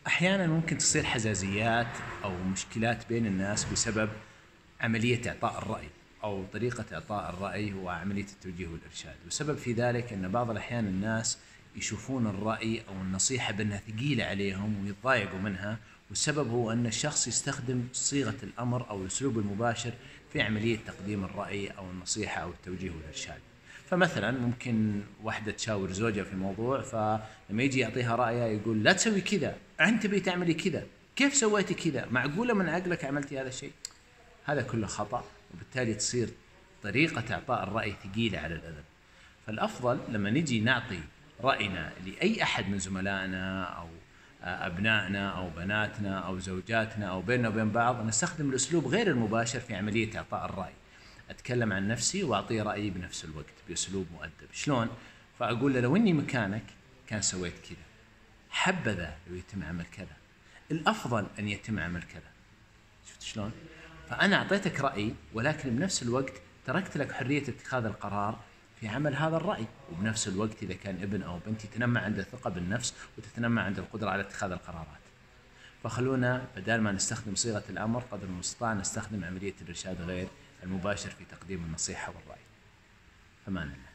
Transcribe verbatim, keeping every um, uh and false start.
أحيانا ممكن تصير حزازيات أو مشكلات بين الناس بسبب عملية إعطاء الرأي أو طريقة إعطاء الرأي وعملية التوجيه والإرشاد. والسبب في ذلك أن بعض الأحيان الناس يشوفون الرأي أو النصيحة بأنها ثقيلة عليهم ويتضايقوا منها، والسبب هو أن الشخص يستخدم صيغة الأمر أو الأسلوب المباشر في عملية تقديم الرأي أو النصيحة أو التوجيه والإرشاد. فمثلا ممكن واحدة تشاور زوجها في موضوع، فلما يجي يعطيها رأيها يقول لا تسوي كذا، أنت بتعملي كذا، كيف سويتي كذا، معقولة من عقلك عملتي هذا الشيء؟ هذا كله خطأ، وبالتالي تصير طريقة إعطاء الرأي ثقيلة على الأذن. فالأفضل لما نجي نعطي رأينا لأي أحد من زملائنا أو أبنائنا أو بناتنا أو زوجاتنا أو بيننا وبين بعض، نستخدم الأسلوب غير المباشر في عملية إعطاء الرأي. أتكلم عن نفسي وأعطيه رأيي بنفس الوقت بأسلوب مؤدب. شلون؟ فأقول له لو إني مكانك كان سويت كذا، حبذا لو يتم عمل كذا، الأفضل أن يتم عمل كذا. شفت شلون؟ فأنا أعطيتك رأيي، ولكن بنفس الوقت تركت لك حرية اتخاذ القرار في عمل هذا الرأي. وبنفس الوقت إذا كان ابن أو بنت يتنمى عنده الثقة بالنفس وتتنمى عنده القدرة على اتخاذ القرارات. فخلونا بدال ما نستخدم صيغة الأمر قدر المستطاع نستخدم عملية الإرشاد غير المباشر في تقديم النصيحة والرأي. فمان الله.